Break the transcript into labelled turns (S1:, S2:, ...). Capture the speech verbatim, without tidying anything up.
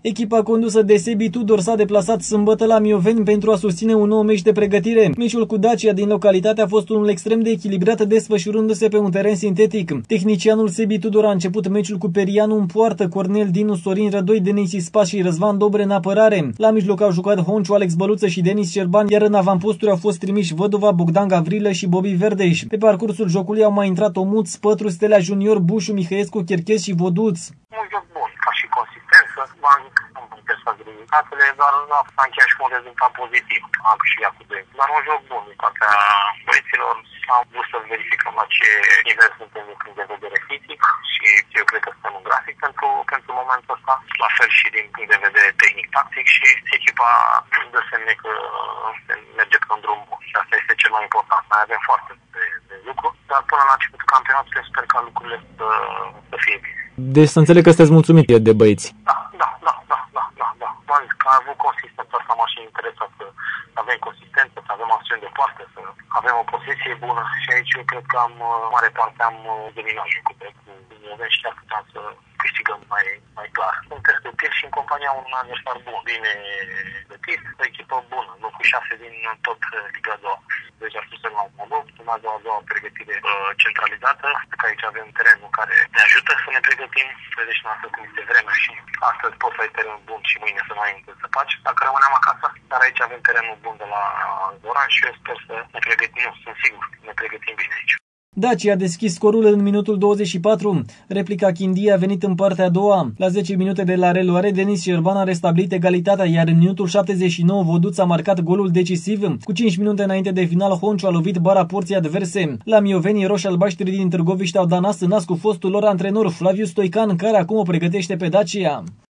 S1: Echipa condusă de Sebi Tudor s-a deplasat sâmbătă la Mioveni pentru a susține un nou meci de pregătire. Meciul cu Dacia din localitate a fost unul extrem de echilibrat, desfășurându-se pe un teren sintetic. Tehnicianul Sebi Tudor a început meciul cu Perianu în poartă, Cornel Dinu, Sorin Rădoi, Denis Ispas și Răzvan Dobre în apărare. La mijloc au jucat Honciu, Alex Băluță și Denis Cerban, iar în avamposturi au fost trimiși Vădova, Bogdan Gavrilă și Bobby Verdeș. Pe parcursul jocului au mai intrat Omuț, Pătru, Stelea Junior, Bușu, Mihăiescu, Cherchez și Voduț.
S2: Un joc bun, ca și consistență, am interesat rezultatele, dar s-a încheiat și un rezultat pozitiv. Am câștigat cu doi. Dar un joc bun din partea băieților. Am vrut să verificăm la ce nivel suntem din punct de vedere fizic și eu cred că suntem în grafic pentru, pentru momentul ăsta. La fel și din punct de vedere tehnic-tactic și echipa dă semne că merge pe un drum bun. Și asta este cel mai important. Mai avem foarte de, de lucru, dar până la începutul campionatului sper ca lucrurile să, să fie bine.
S1: Deci să înțeleg că sunteți mulțumit de băieți.
S2: Da, da, da, da, da, da, da. M-am zis că a avut consistență, asta m-a și interesat, să avem consistență, să avem acțiuni de poartă, să avem o posesie bună și aici eu cred că am, mare parte am dominat jocul pe cu Mioveni și chiar puteam să câștigăm mai, mai clar. Sunt perspectiv și în compania un adversar bun, bine gătit, o echipă bună, locul șase din tot Liga a doua. Deci ar fi să luăm un loc, urmează o a doua pregătire uh, centralizată, că aici avem terenul care ne ajută să ne pregătim, vedeți noastră cum este vremea și astăzi poți să ai terenul bun și mâine să nu ai încât să faci, dacă rămâneam acasă, dar aici avem terenul bun de la Zoran și eu sper să ne pregătim, nu, sunt sigur, ne pregătim bine aici.
S1: Dacia a deschis scorul în minutul douăzeci și patru. Replica Chindie a venit în partea a doua. La zece minute de la reluare, Denis Cerban a restabilit egalitatea, iar în minutul șaptezeci și nouă Voduț a marcat golul decisiv. Cu cinci minute înainte de final, Honciu a lovit bara porții adverse. La Mioveni, roșii-albaștri din Târgoviște au dat nas în nas cu fostul lor antrenor Flaviu Stoican, care acum o pregătește pe Dacia.